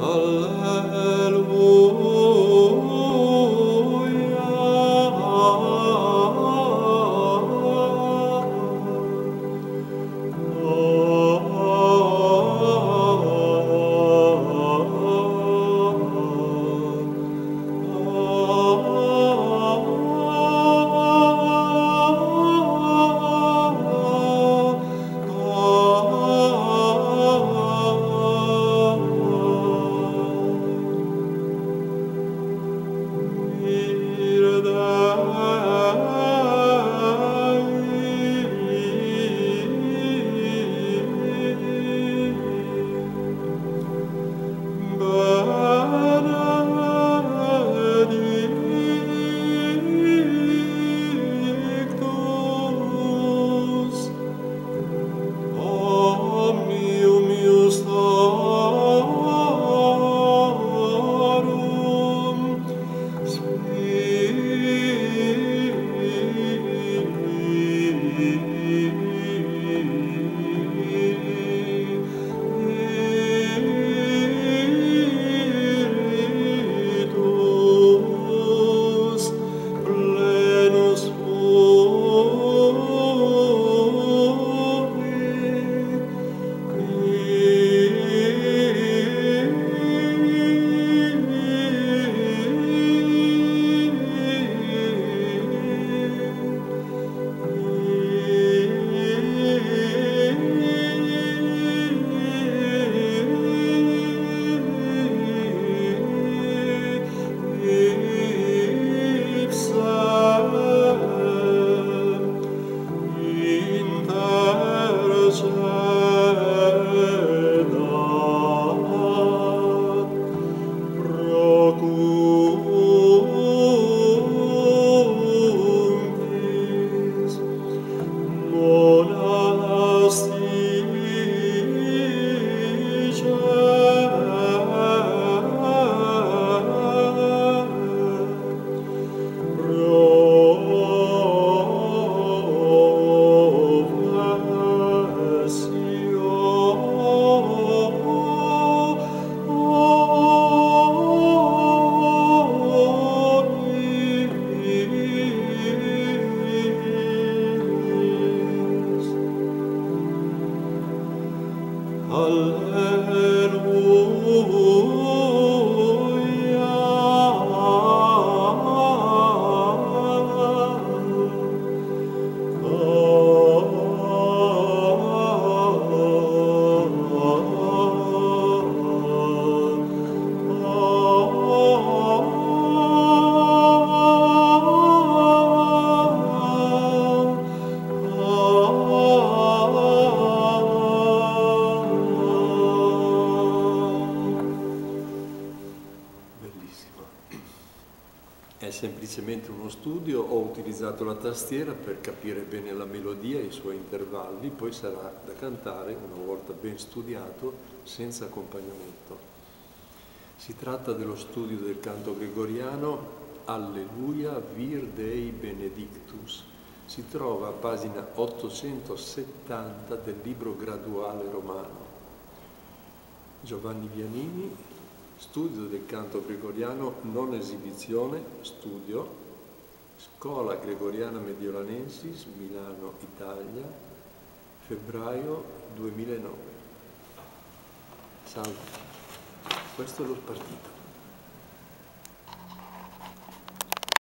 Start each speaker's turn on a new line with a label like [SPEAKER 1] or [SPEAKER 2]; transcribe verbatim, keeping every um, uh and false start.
[SPEAKER 1] Semplicemente uno studio, ho utilizzato la tastiera per capire bene la melodia e i suoi intervalli, poi sarà da cantare una volta ben studiato, senza accompagnamento. Si tratta dello studio del canto gregoriano Alleluia Vir Dei Benedictus. Si trova a pagina ottocentosettanta del libro graduale romano. Giovanni Vianini, Studio del canto gregoriano, non esibizione, studio, Scuola Gregoriana Mediolanensis, Milano, Italia, febbraio duemilanove. Salve, questo è lo spartito.